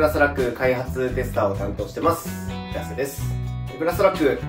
グラスラック開発テスターを担当してます。安瀬です。グラスラック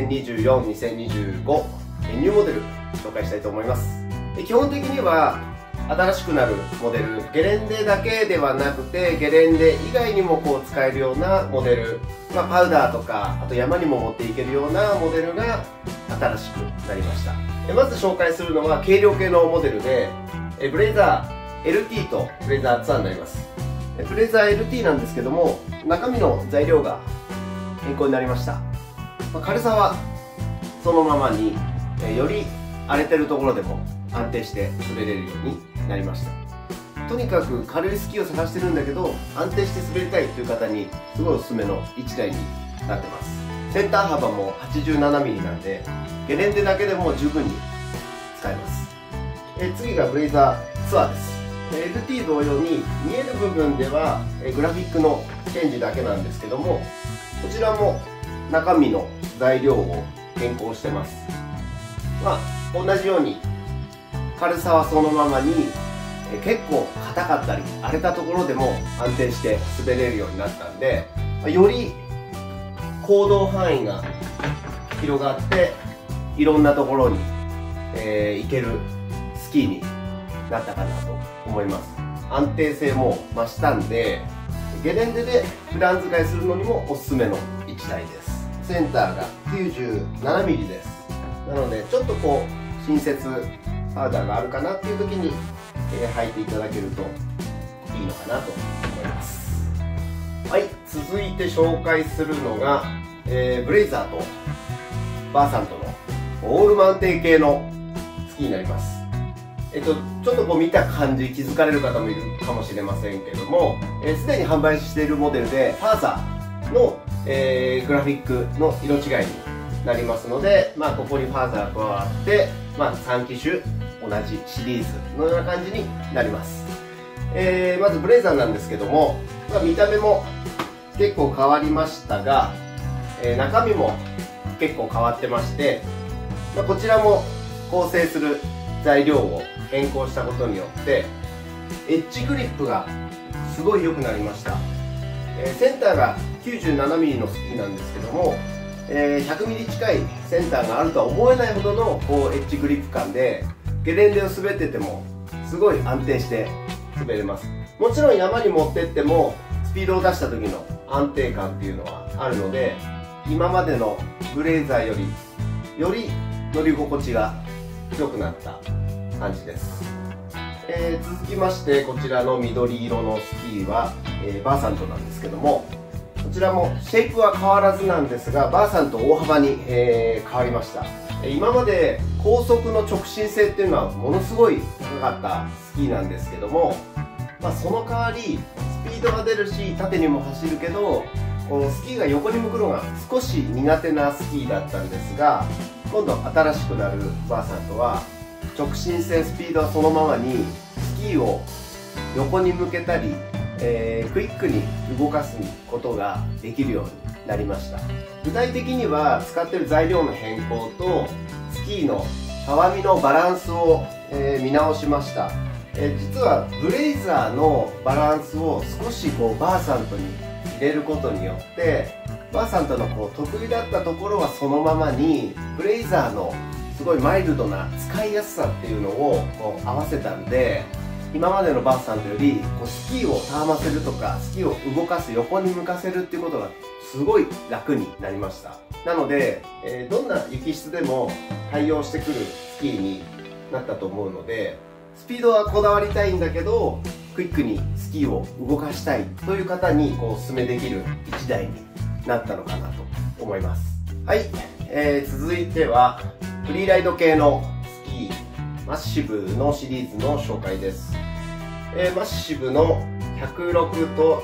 2024、2025ニューモデル紹介したいと思います。基本的には新しくなるモデル、ゲレンデだけではなくてゲレンデ以外にも使えるようなモデル、パウダーとかあと山にも持っていけるようなモデルが新しくなりました。まず紹介するのは軽量系のモデルでブレイザー LT とブレイザーツアーになります。ブレイザー LT なんですけども、中身の材料が変更になりました。軽さはそのままに、より荒れてるところでも安定して滑れるようになりました。とにかく軽いスキーを探してるんだけど安定して滑りたいという方にすごいおすすめの1台になってます。センター幅も 87mm なんでゲレンデだけでも十分に使えます。次がブレイザーツアーです。LT 同様に見える部分ではグラフィックのチェンジだけなんですけども、こちらも中身の材料を変更してます。同じように軽さはそのままに結構硬かったり荒れたところでも安定して滑れるようになったんで、より行動範囲が広がっていろんなところに、行けるスキーになったかなと思います。安定性も増したんでゲレンデで普段使いするのにもおすすめの1台です。センターが 97mm です。なのでちょっと新雪パウダーがあるかなっていう時に、履いていただけるといいのかなと思います。はい、続いて紹介するのが、ブレイザーとバーサントのオールマウンテン系のスキーになります。ちょっと見た感じ気づかれる方もいるかもしれませんけども、すでに販売しているモデルでファーザーの、グラフィックの色違いになりますので、ここにファーザー加わって、3機種同じシリーズのような感じになります。まずブレイザーなんですけども、見た目も結構変わりましたが、中身も結構変わってまして、こちらも構成する材料を変更したことによってエッジグリップがすごい良くなりました。センターが 97mm のスキーなんですけども、100mm 近いセンターがあるとは思えないほどのエッジグリップ感でゲレンデを滑っててもすごい安定して滑れます。もちろん山に持ってってもスピードを出した時の安定感っていうのはあるので、今までのブレイザーより乗り心地が良くなった感じです。続きましてこちらの緑色のスキーは、バーサントなんですけども、こちらもシェイプは変わらずなんですがバーサント大幅に、変わりました。今まで高速の直進性っていうのはものすごい高かったスキーなんですけども、その代わりスピードが出るし縦にも走るけどスキーが横に向くのが少し苦手なスキーだったんですが、今度新しくなるバーサントは直進性スピードはそのままにスキーを横に向けたり、クイックに動かすことができるようになりました。具体的には使っている材料の変更とスキーのたわみのバランスを、見直しました。実はブレイザーのバランスを少しバーサントに入れることによってバーサントの得意だったところはそのままにブレイザーのすごいマイルドな使いやすさっていうのを合わせたんで、今までのバーサントよりスキーをたわませるとかスキーを動かす横に向かせるっていうことがすごい楽になりました。なので、どんな雪質でも対応してくるスキーになったと思うので、スピードはこだわりたいんだけどクイックにスキーを動かしたいという方におすすめできる1台になったのかなと思います。はい、続いてはフリーライド系のスキーマッシブのシリーズの紹介です。マッシブの106と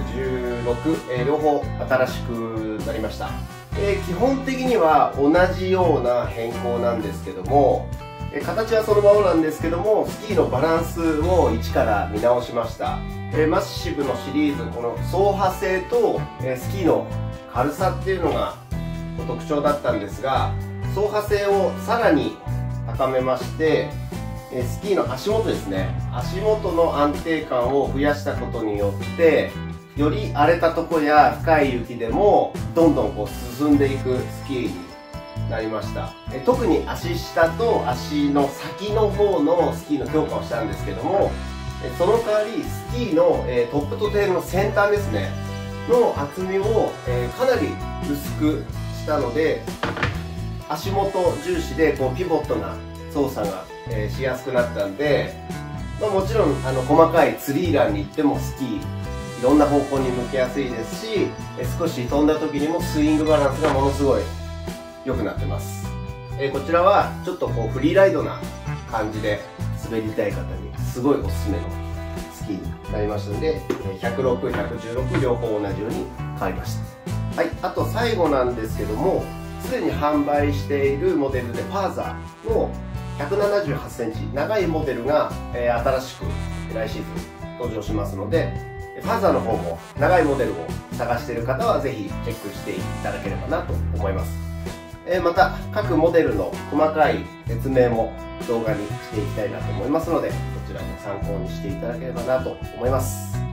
116、両方新しくなりました。基本的には同じような変更なんですけども、形はそのままなんですけどもスキーのバランスを一から見直しました。マッシブのシリーズ、この走破性とスキーの軽さっていうのが特徴だったんですが、走破性をさらに高めましてスキーの足元ですね、足元の安定感を増やしたことによってより荒れたとこや深い雪でもどんどん進んでいくスキーになりました。特に足下と足の先の方のスキーの強化をしたんですけども、その代わりスキーのトップとテールの先端ですねの厚みをかなり薄くしたので、足元重視でピボットな操作がしやすくなったんで、もちろん細かいツリーランに行ってもスキーいろんな方向に向けやすいですし、少し飛んだ時にもスイングバランスがものすごい良くなってます。こちらはちょっとフリーライドな感じで滑りたい方にすごいおすすめのスキーになりましたので、106、116両方同じように変わりました。はい、あと最後なんですけども、すでに販売しているモデルでファーザーの178センチ長いモデルが、新しく来シーズン登場しますので、ファーザーの方も長いモデルを探している方はぜひチェックしていただければなと思います。また各モデルの細かい説明も動画にしていきたいなと思いますので、こちらも参考にしていただければなと思います。